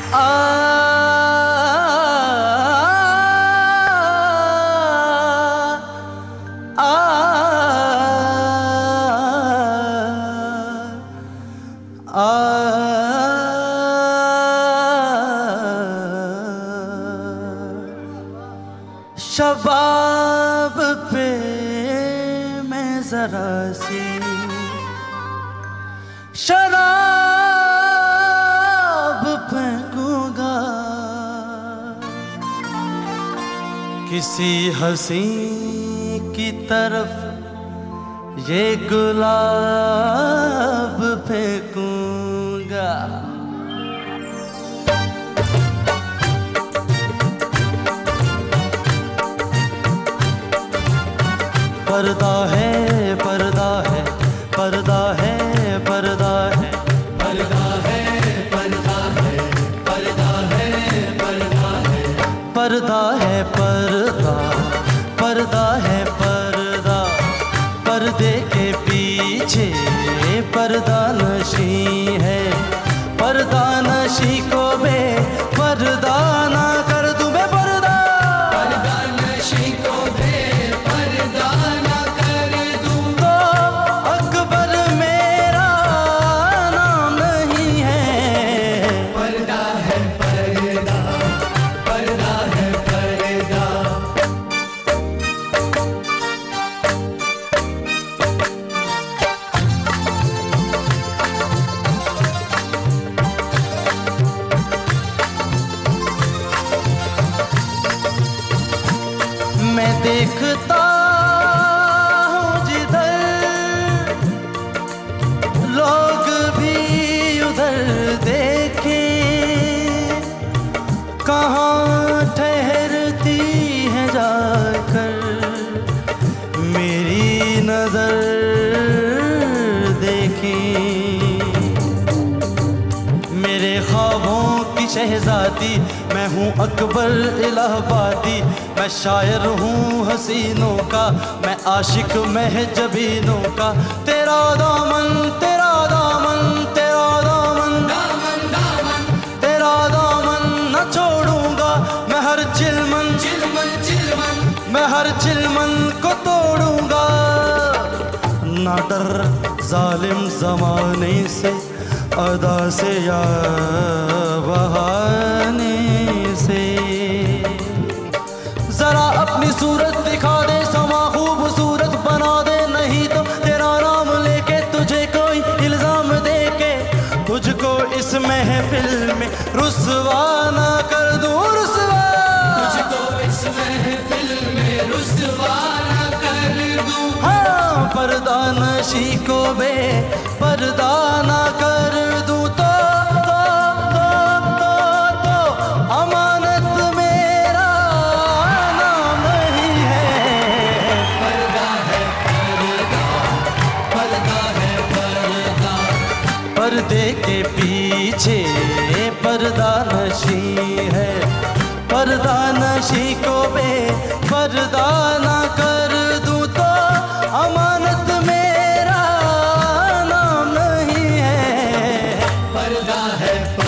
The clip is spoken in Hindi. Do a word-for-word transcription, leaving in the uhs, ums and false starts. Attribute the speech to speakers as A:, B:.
A: आ आ आ शबाब पे मैं जरा सी शराब फेंकूंगा, किसी हंसी की तरफ ये गुलाब फेंकूंगा। पर्दा है पर्दा है पर्दा है पर्दा है पर्दा है पर्दा है पर्दा है पर्दा है पर्दा है पर्दा पर्दा है पर्दा, पर्दे के पीछे पर्दा नशी है, पर्दा नशी को बे पर्दा ना कर दूं मैं, पर्दा पर्दा नशी को बे पर्दा ना कर दूं तो अकबर मेरा नाम नहीं है। पर्दा है पर्दा पर्दा है पर्दा। मैं देखता हूँ जिधर लोग भी उधर देखें, कहाँ ठहरती है जाकर मेरी नजर देखें। मेरे ख्वाबों की शहजादी मैं हूँ अकबर इलाहाबादी, मैं शायर हूँ हसीनों का, मैं आशिक महजबीनों का। तेरा दामन तेरा दामन तेरा दामन दामन दामन तेरा दामन न छोड़ूंगा, मैं हर चिलमन चिलमन चिलमन मैं हर चिलमन को तोड़ूंगा। ना डर जालिम जमाने से अदा से या बहाने से, जरा अपनी सूरत दिखा दे समा खूबसूरत बना दे, नहीं तो तेरा नाम लेके तुझे कोई इल्जाम दे के तुझको इस महफिल में रुसवा ना कर दूं, रुसवा तुझको इस महफिल में रुसवा ना कर दूं। हाँ पर्दा नशी को बे पर्दा ना कर दूं तो तो तो तो तो अमानत मेरा नाम ही है। पर्दा है पर्दा पर्दा है पर्दा, पर्दे के पीछे पर्दा नशी है, पर्दा नशी को बे पर्दा ना कर दूं तो अमानत मेरा नाम नहीं है। पर्दा है